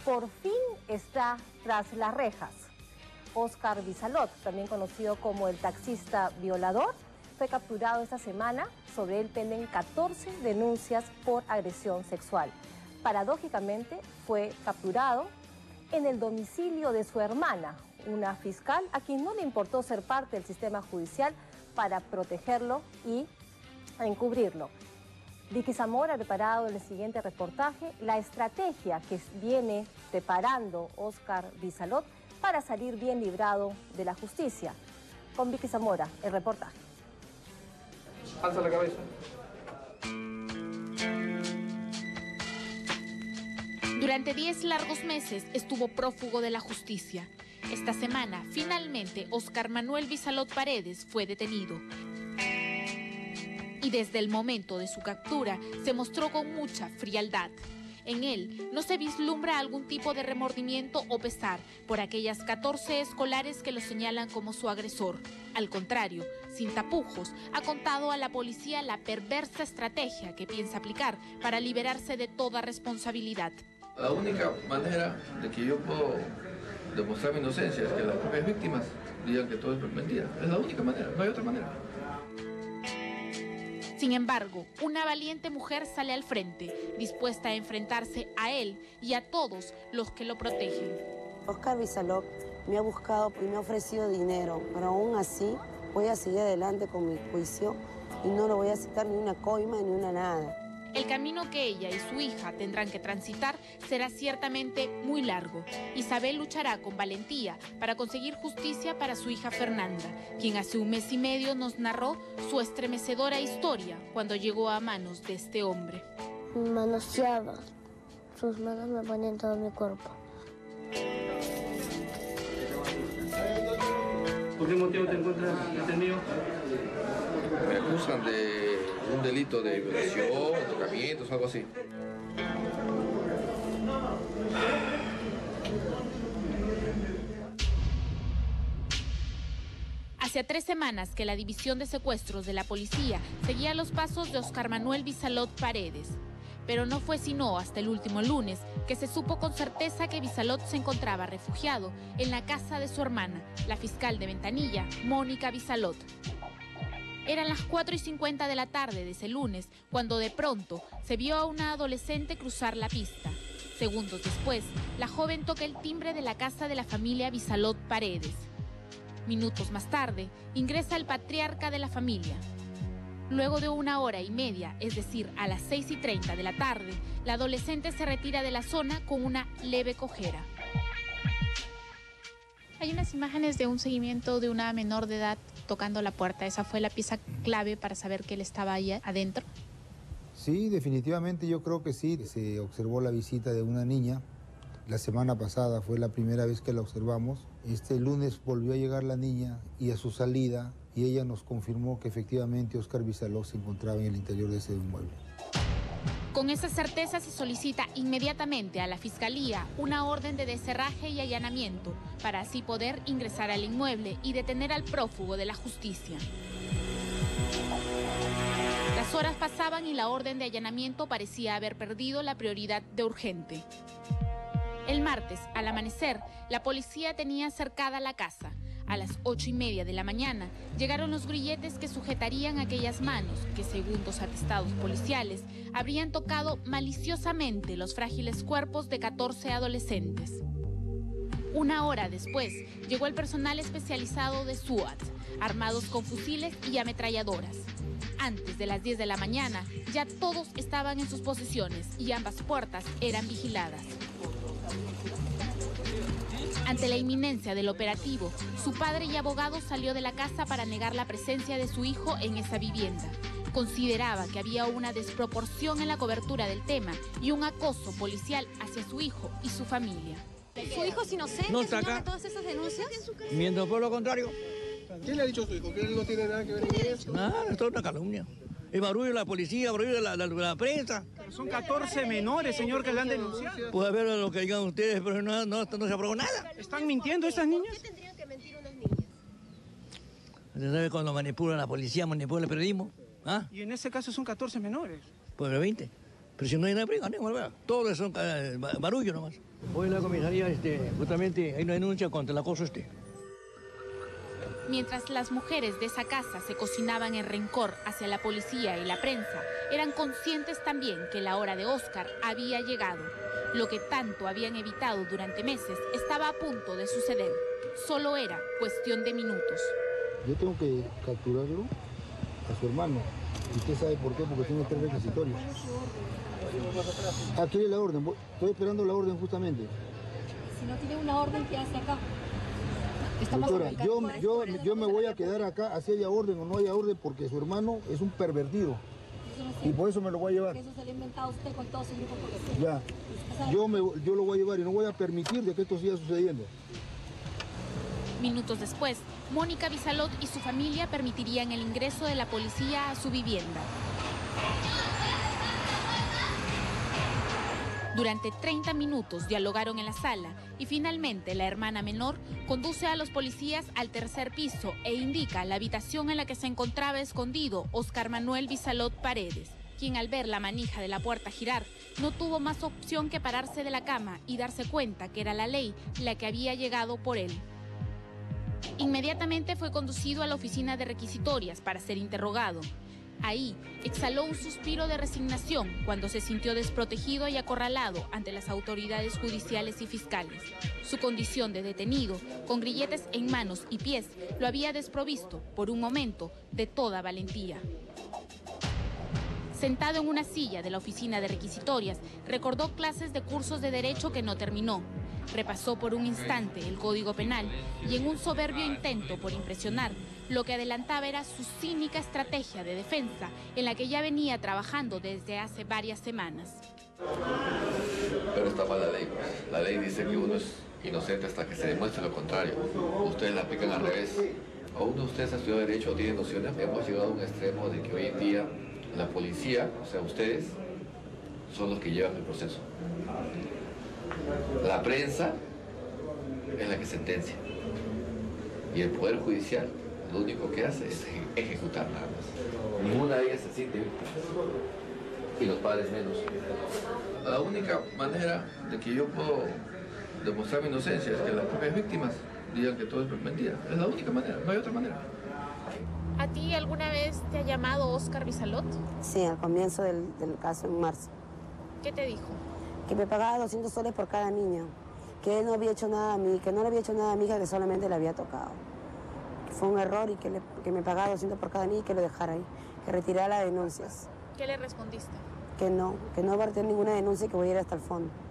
por fin está tras las rejas. Óscar Bizalot, también conocido como el taxista violador, fue capturado esta semana. Sobre él penden 14 denuncias por agresión sexual. Paradójicamente, fue capturado en el domicilio de su hermana, una fiscal a quien no le importó ser parte del sistema judicial para protegerlo y encubrirlo. Vicky Zamora ha preparado en el siguiente reportaje la estrategia que viene preparando Óscar Bizalot para salir bien librado de la justicia. Con Vicky Zamora, el reportaje. Alza la cabeza. Durante 10 largos meses estuvo prófugo de la justicia. Esta semana, finalmente, Óscar Manuel Bizalot Paredes fue detenido. Y desde el momento de su captura se mostró con mucha frialdad. En él no se vislumbra algún tipo de remordimiento o pesar por aquellas 14 escolares que lo señalan como su agresor. Al contrario, sin tapujos, ha contado a la policía la perversa estrategia que piensa aplicar para liberarse de toda responsabilidad. La única manera de que yo puedo demostrar mi inocencia es que las propias víctimas digan que todo es mentira. Es la única manera, no hay otra manera. Sin embargo, una valiente mujer sale al frente, dispuesta a enfrentarse a él y a todos los que lo protegen. Óscar Bizalot me ha buscado y me ha ofrecido dinero, pero aún así voy a seguir adelante con mi juicio y no le voy a aceptar ni una coima ni una nada. El camino que ella y su hija tendrán que transitar será ciertamente muy largo. Isabel luchará con valentía para conseguir justicia para su hija Fernanda, quien hace un mes y medio nos narró su estremecedora historia cuando llegó a manos de este hombre. Me manoseaba, sus manos me ponían en todo mi cuerpo. ¿Por qué motivo te encuentras detenido? Me acusan de un delito de violación, tocamientos, algo así. Hace 3 semanas que la División de Secuestros de la Policía seguía los pasos de Óscar Manuel Bizalot Paredes. Pero no fue sino hasta el último lunes que se supo con certeza que Bizalot se encontraba refugiado en la casa de su hermana, la fiscal de Ventanilla, Mónica Bizalot. Eran las 4:50 de la tarde de ese lunes cuando de pronto se vio a una adolescente cruzar la pista. Segundos después, la joven toca el timbre de la casa de la familia Bizalot Paredes. Minutos más tarde, ingresa el patriarca de la familia. Luego de 1 hora y media, es decir, a las 6:30 de la tarde, la adolescente se retira de la zona con una leve cojera. Hay unas imágenes de un seguimiento de una menor de edad tocando la puerta. ¿Esa fue la pieza clave para saber que él estaba ahí adentro? Sí, definitivamente yo creo que sí. Se observó la visita de una niña. La semana pasada fue la primera vez que la observamos. Este lunes volvió a llegar la niña y a su salida, y ella nos confirmó que efectivamente Óscar Bizalot se encontraba en el interior de ese inmueble. Con esa certeza se solicita inmediatamente a la Fiscalía una orden de descerraje y allanamiento para así poder ingresar al inmueble y detener al prófugo de la justicia. Las horas pasaban y la orden de allanamiento parecía haber perdido la prioridad de urgente. El martes, al amanecer, la policía tenía cercada la casa. A las 8:30 de la mañana llegaron los grilletes que sujetarían aquellas manos que, según los atestados policiales, habrían tocado maliciosamente los frágiles cuerpos de 14 adolescentes. 1 hora después, llegó el personal especializado de SWAT, armados con fusiles y ametralladoras. Antes de las 10 de la mañana, ya todos estaban en sus posiciones y ambas puertas eran vigiladas. Ante la inminencia del operativo, su padre y abogado salió de la casa para negar la presencia de su hijo en esa vivienda. Consideraba que había una desproporción en la cobertura del tema y un acoso policial hacia su hijo y su familia. ¿Su hijo es inocente, no está señora, acá. todas esas denuncias? Mientras por lo contrario. ¿Qué le ha dicho a su hijo? ¿Que él no tiene nada que ver con eso? Nada, esto es una calumnia. El barullo de la policía, barullo de la prensa. Son 14 menores, señor, que le han denunciado. Puede ver lo que digan ustedes, pero no se aprobó nada. ¿Están mintiendo esas niñas? ¿Qué tendrían que mentir unas niñas? Usted sabe cuando manipula la policía, manipula el periodismo. ¿Ah? Y en ese caso son 14 menores. Pues 20. Pero si no hay nada, todos son barullo nomás. Hoy en la comisaría, justamente hay una denuncia contra el acoso Mientras las mujeres de esa casa se cocinaban en rencor hacia la policía y la prensa, eran conscientes también que la hora de Óscar había llegado. Lo que tanto habían evitado durante meses estaba a punto de suceder. Solo era cuestión de minutos. Yo tengo que capturarlo a su hermano. ¿Y usted sabe por qué? Porque tiene 3 requisitorios. Aquí es la orden. Estoy esperando la orden justamente. Si no tiene una orden, ¿qué hace acá? Doctora, yo me voy a quedar acá, así haya orden o no haya orden, porque su hermano es un pervertido. Y por eso me lo voy a llevar. Eso se lo ha inventado usted con todo su grupo. Ya, yo lo voy a llevar y no voy a permitir de que esto siga sucediendo. Minutos después, Mónica Visalot y su familia permitirían el ingreso de la policía a su vivienda. Durante 30 minutos dialogaron en la sala y finalmente la hermana menor conduce a los policías al 3er piso e indica la habitación en la que se encontraba escondido Óscar Manuel Visalot Paredes, quien al ver la manija de la puerta girar no tuvo más opción que pararse de la cama y darse cuenta que era la ley la que había llegado por él. Inmediatamente fue conducido a la oficina de requisitorias para ser interrogado. Ahí exhaló un suspiro de resignación cuando se sintió desprotegido y acorralado ante las autoridades judiciales y fiscales. Su condición de detenido, con grilletes en manos y pies, lo había desprovisto, por un momento, de toda valentía. Sentado en una silla de la oficina de requisitorias, recordó clases de cursos de derecho que no terminó. Repasó por un instante el Código Penal y en un soberbio intento por impresionar, lo que adelantaba era su cínica estrategia de defensa en la que ya venía trabajando desde hace varias semanas. Pero está mal la ley. La ley dice que uno es inocente hasta que se demuestre lo contrario. Ustedes la aplican al revés. O uno de ustedes ha estudiado derecho o tiene nociones. Hemos llegado a un extremo de que hoy en día la policía, o sea, ustedes, son los que llevan el proceso. La prensa es la que sentencia. Y el Poder Judicial lo único que hace es ejecutar nada más. Ninguna de ellas se siente víctima. Y los padres menos. La única manera de que yo puedo demostrar mi inocencia es que las propias víctimas digan que todo es mentira. Es la única manera, no hay otra manera. ¿A ti alguna vez te ha llamado Óscar Visalot? Sí, al comienzo del caso en marzo. ¿Qué te dijo? Que me pagaba 200 soles por cada niño. Que él no había hecho nada a mí, que no le había hecho nada a mi hija, que solamente le había tocado. Que fue un error y que me pagaba 200 por cada niño y que lo dejara ahí. Que retirara las denuncias. ¿Qué le respondiste? Que no iba a tener ninguna denuncia y que voy a ir hasta el fondo.